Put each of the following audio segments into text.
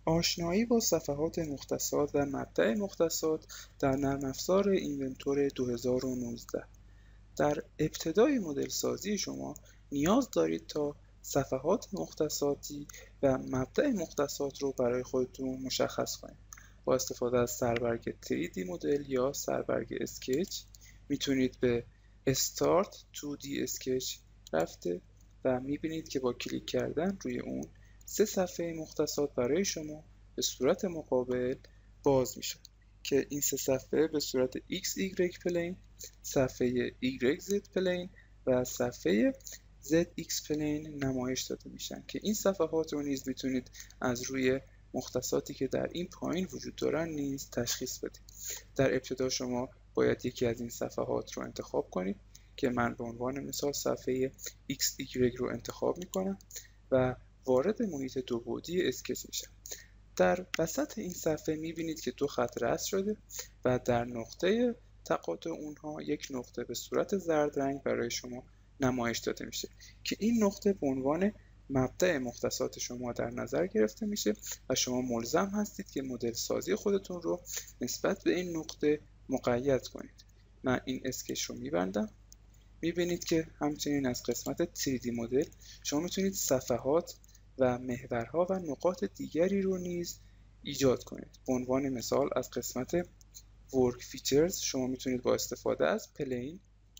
آشنایی با صفحات مختصات و مبدأ مختصات در نرم افزار اینونتور 2019. در ابتدای مدل سازی شما نیاز دارید تا صفحات مختصاتی و مبدأ مختصات رو برای خودتون مشخص کنید. با استفاده از سربرگ 3D مدل یا سربرگ اسکچ میتونید به Start 2D Sketch رفته و میبینید که با کلیک کردن روی اون 3 صفحه مختصات برای شما به صورت مقابل باز میشه که این 3 صفحه به صورت XY پلین، صفحه YZ پلین و صفحه ZX پلین نمایش داده میشن که این صفحات رو نیز میتونید از روی مختصاتی که در این پایین وجود دارن نیز تشخیص بدید. در ابتدا شما باید یکی از این صفحات رو انتخاب کنید که من به عنوان مثال صفحه XY رو انتخاب میکنم و وارد محیط دو بعدی اسکچ میشم. در وسط این صفحه میبینید که 2 خط رسم شده و در نقطه تقاطع اونها یک نقطه به صورت زرد رنگ برای شما نمایش داده میشه که این نقطه به عنوان مبدأ مختصات شما در نظر گرفته میشه و شما ملزم هستید که مدل سازی خودتون رو نسبت به این نقطه مقید کنید. من این اسکچ رو میبندم. میبینید که همچنین از قسمت 3D مدل شما میتونید صفحات و محورها و نقاط دیگری رو نیز ایجاد کنید. به عنوان مثال از قسمت Work Features شما میتونید با استفاده از پلین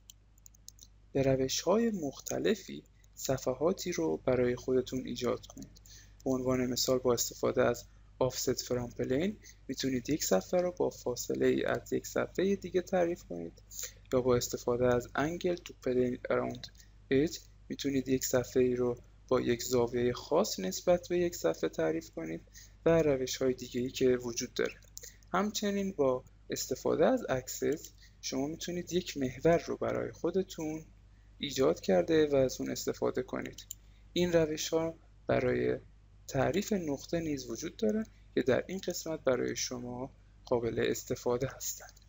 به روش‌های مختلفی صفحاتی رو برای خودتون ایجاد کنید. به عنوان مثال با استفاده از Offset from Plane میتونید یک صفحه رو با فاصله ای از یک صفحه دیگه تعریف کنید یا با استفاده از Angle to Plane Around Edge میتونید یک صفحه ای رو با یک زاویه خاص نسبت به یک صفحه تعریف کنید و روش‌های دیگه‌ای که وجود داره. همچنین با استفاده از اکسس شما میتونید یک محور رو برای خودتون ایجاد کرده و از اون استفاده کنید. این روش‌ها برای تعریف نقطه نیز وجود داره که در این قسمت برای شما قابل استفاده هستند.